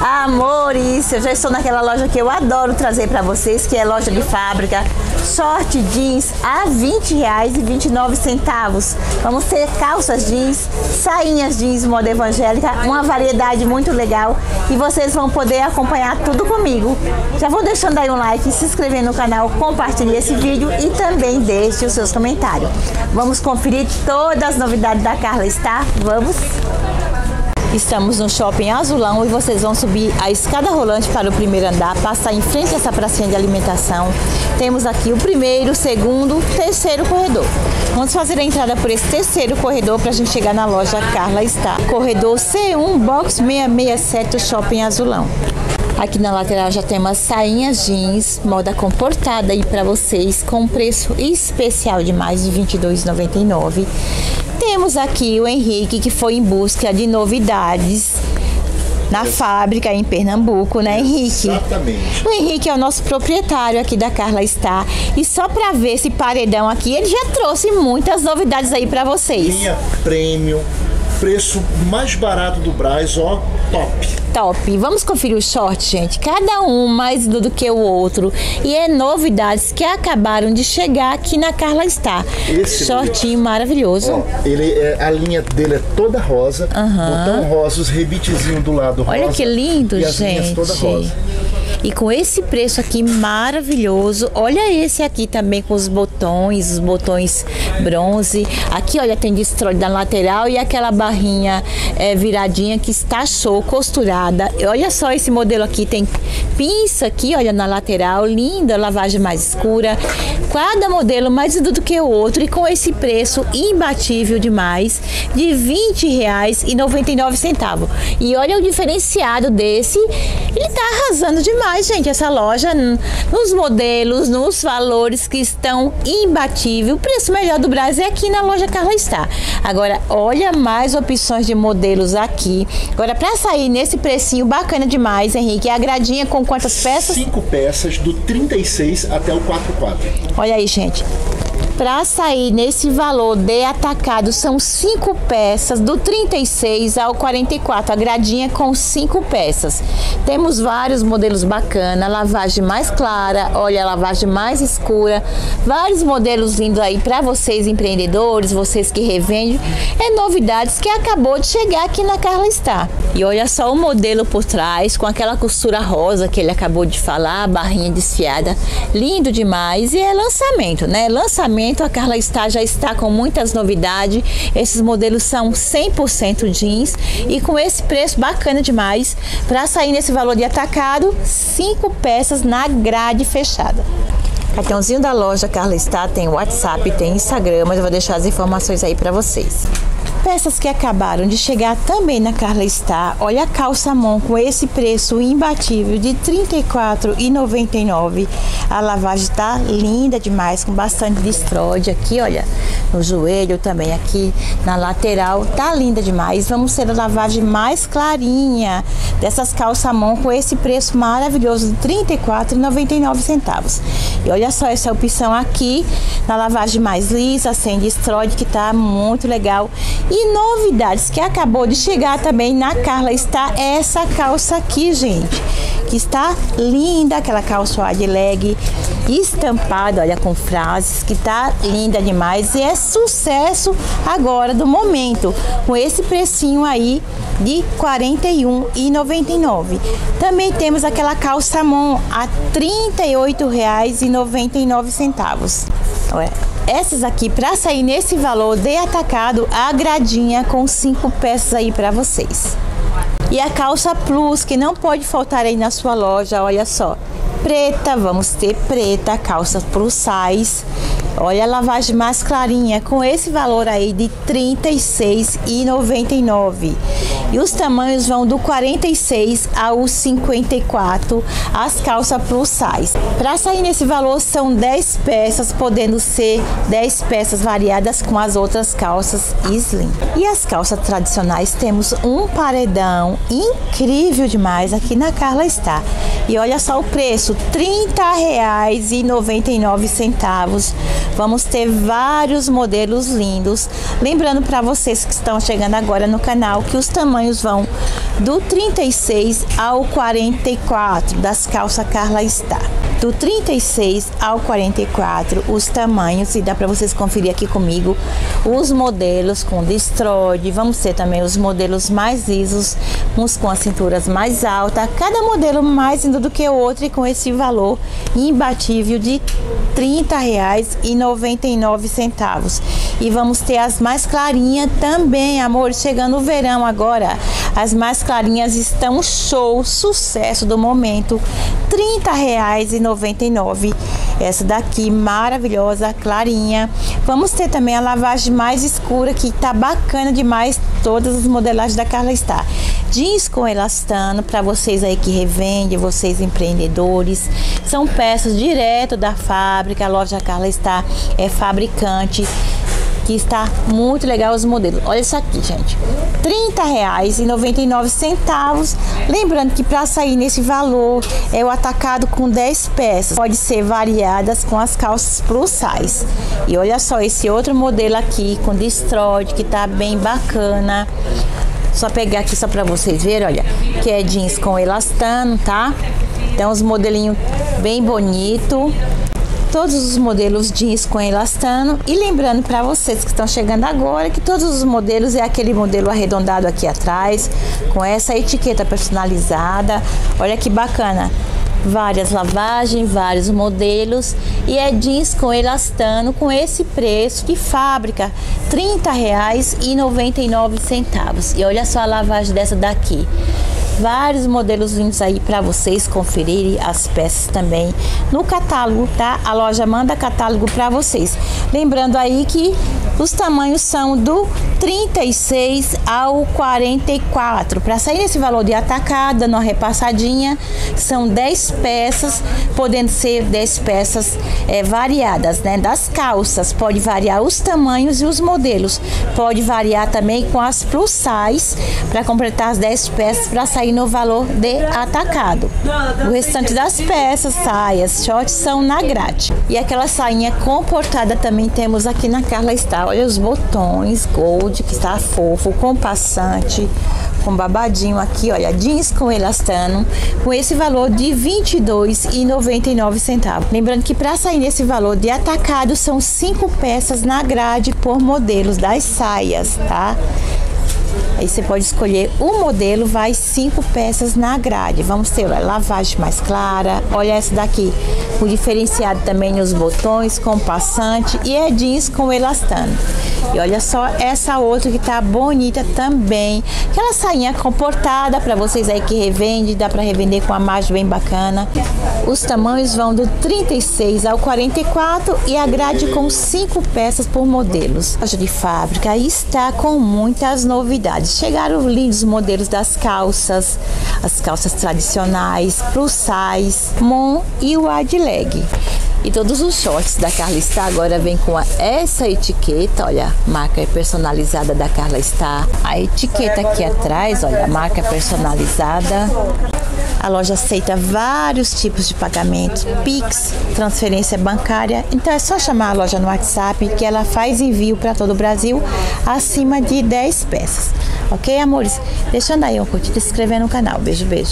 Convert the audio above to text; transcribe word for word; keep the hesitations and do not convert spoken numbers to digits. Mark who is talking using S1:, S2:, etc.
S1: Amores, eu já estou naquela loja que eu adoro trazer para vocês, que é loja de fábrica. Short jeans a vinte reais e vinte e nove centavos. Vamos ter calças jeans, sainhas jeans moda evangélica, uma variedade muito legal e vocês vão poder acompanhar tudo comigo. Já vou deixando aí um like, se inscrever no canal, compartilhe esse vídeo e também deixe os seus comentários. Vamos conferir todas as novidades da Carla Star? Vamos? Estamos no Shopping Azulão e vocês vão subir a escada rolante para o primeiro andar, passar em frente a essa pracinha de alimentação. Temos aqui o primeiro, segundo, terceiro corredor. Vamos fazer a entrada por esse terceiro corredor para a gente chegar na loja Carla Star. Corredor C um, box seiscentos e sessenta e sete, Shopping Azulão. Aqui na lateral já temos sainhas jeans, moda comportada aí para vocês, com preço especial de mais de vinte e dois reais e noventa e nove centavos. Temos aqui o Henrique, que foi em busca de novidades na fábrica em Pernambuco, né, Henrique?
S2: Exatamente.
S1: O Henrique é o nosso proprietário aqui da Carla Star. E só para ver esse paredão aqui, ele já trouxe muitas novidades aí para vocês.
S2: Linha Premium, preço mais barato do Brás, ó, top.
S1: Top. Vamos conferir o short, gente. Cada um mais do, do que o outro. E é novidades que acabaram de chegar aqui na Carla Star. Esse shortinho ali, maravilhoso.
S2: Ó, ele é, a linha dele é toda rosa.
S1: Uhum.
S2: Botão rosa, os rebitezinhos do lado rosa.
S1: Olha que lindo,
S2: e as
S1: gente.
S2: linhas toda rosa.
S1: E com esse preço aqui maravilhoso, olha esse aqui também com os botões, os botões bronze. Aqui, olha, tem destrói na lateral e aquela barrinha é, viradinha que está show, costurada. E olha só esse modelo aqui, tem pinça aqui, olha, na lateral, linda, lavagem mais escura. Cada modelo mais lindo do que o outro e com esse preço imbatível demais, de vinte reais e noventa e nove centavos. E olha o diferenciado desse, ele tá arrasando demais. Gente, essa loja, nos modelos, nos valores que estão imbatível, o preço melhor do Brasil é aqui na loja Carla Star. Agora, olha mais opções de modelos aqui. Agora, para sair nesse precinho bacana demais, Henrique, a gradinha com quantas peças?
S2: Cinco peças, do trinta e seis até o quarenta e quatro.
S1: Olha aí, gente. Para sair nesse valor de atacado, são cinco peças, do trinta e seis ao quarenta e quatro, a gradinha com cinco peças. Temos vários modelos bacanas, lavagem mais clara, olha, a lavagem mais escura, vários modelos lindos aí para vocês empreendedores, vocês que revendem. É novidades que acabou de chegar aqui na Carla Star. E olha só o modelo por trás, com aquela costura rosa que ele acabou de falar, barrinha desfiada, lindo demais. E é lançamento, né? Lançamento. A Carla Star já está com muitas novidades. Esses modelos são cem por cento jeans e com esse preço bacana demais. Para sair nesse valor de atacado, cinco peças na grade fechada. Cartãozinho da loja Carla Star tem WhatsApp, tem Instagram, mas eu vou deixar as informações aí para vocês. Peças que acabaram de chegar também na Carla Star. Olha a calça mão com esse preço imbatível de trinta e quatro reais e noventa e nove centavos. A lavagem tá linda demais, com bastante destróide aqui, olha, no joelho também aqui na lateral, tá linda demais. Vamos ter a lavagem mais clarinha dessas calças mão com esse preço maravilhoso de trinta e quatro reais e noventa e nove centavos. E olha só essa opção aqui na lavagem mais lisa, sem destróide, que tá muito legal. E novidades que acabou de chegar também na Carla Star é essa calça aqui, gente, que está linda, aquela calça wide leg estampada, olha, com frases, que tá linda demais e é sucesso agora do momento, com esse precinho aí de quarenta e um reais e noventa e nove centavos. Também temos aquela calça mão a trinta e oito reais e noventa e nove centavos. Olha, essas aqui para sair nesse valor de atacado, a gradinha com cinco peças aí para vocês. E a calça plus, que não pode faltar aí na sua loja, olha só, preta, vamos ter preta, calça plus size. Olha a lavagem mais clarinha, com esse valor aí de trinta e seis reais e noventa e nove centavos. E os tamanhos vão do quarenta e seis ao cinquenta e quatro, as calças plus size. Para sair nesse valor são dez peças, podendo ser dez peças variadas com as outras calças slim. E as calças tradicionais, temos um paredão incrível demais aqui na Carla Star. E olha só o preço, trinta reais e noventa e nove centavos. Vamos ter vários modelos lindos. Lembrando para vocês que estão chegando agora no canal que os tamanhos vão do trinta e seis ao quarenta e quatro das calças Carla Star. Do trinta e seis ao quarenta e quatro os tamanhos, e dá para vocês conferir aqui comigo os modelos com destroide. Vamos ter também os modelos mais lisos, uns com as cinturas mais altas, cada modelo mais lindo do que o outro, e com esse valor imbatível de trinta reais e noventa e nove centavos. E vamos ter as mais clarinhas também, amor, chegando o verão agora. As mais clarinhas estão show, sucesso do momento, trinta reais e noventa e nove centavos. Essa daqui maravilhosa, clarinha. Vamos ter também a lavagem mais escura, que tá bacana demais, todas as modelagens da Carla Star. Jeans com elastano, para vocês aí que revendem, vocês empreendedores. São peças direto da fábrica, a loja Carla Star é fabricante, que está muito legal os modelos. Olha isso aqui, gente, trinta reais e noventa e nove centavos. Lembrando que para sair nesse valor é o atacado com dez peças, pode ser variadas com as calças plus size. E olha só esse outro modelo aqui com destroide, que tá bem bacana. Só pegar aqui só para vocês verem, olha, que é jeans com elastano, tá? Então os modelinhos bem bonito. Todos os modelos jeans com elastano. E lembrando para vocês que estão chegando agora que todos os modelos é aquele modelo arredondado aqui atrás, com essa etiqueta personalizada. Olha que bacana, várias lavagens, vários modelos, e é jeans com elastano com esse preço de fábrica, trinta reais e noventa e nove centavos. E olha só a lavagem dessa daqui. Vários modelos lindos aí para vocês conferirem as peças também no catálogo, tá? A loja manda catálogo para vocês. Lembrando aí que os tamanhos são do trinta e seis ao quarenta e quatro. Para sair nesse valor de atacada, uma repassadinha, são dez peças, podendo ser dez peças é, variadas, né? Das calças, pode variar os tamanhos e os modelos. Pode variar também com as plus size, para completar as dez peças, para sair no valor de atacado. O restante das peças, saias, shorts, são na grade. E aquela sainha comportada também temos aqui na Carla Star. Olha os botões gold, que está fofo, compassante, com babadinho aqui, olha, jeans com elastano, com esse valor de vinte e dois reais e noventa e nove centavos. Lembrando que para sair nesse valor de atacado são cinco peças na grade por modelos das saias, tá? Aí você pode escolher o modelo, vai cinco peças na grade. Vamos ter olha, lavagem mais clara. Olha essa daqui, o diferenciado também nos botões, compassante, e é jeans com elastano. E olha só essa outra que tá bonita também. Aquela sainha comportada para vocês aí que revende, dá para revender com a margem bem bacana. Os tamanhos vão do trinta e seis ao quarenta e quatro e a grade com cinco peças por modelos. A loja de fábrica está com muitas novidades. Chegaram lindos modelos das calças, as calças tradicionais, plus size, mon e wide leg. E todos os shorts da Carla Star agora vem com a, essa etiqueta, olha, marca personalizada da Carla Star. A etiqueta aqui atrás, olha, marca personalizada. A loja aceita vários tipos de pagamento, Pix, transferência bancária. Então é só chamar a loja no WhatsApp que ela faz envio para todo o Brasil acima de dez peças. Ok, amores? Deixando aí um curtir e se inscrever no canal. Beijo, beijo.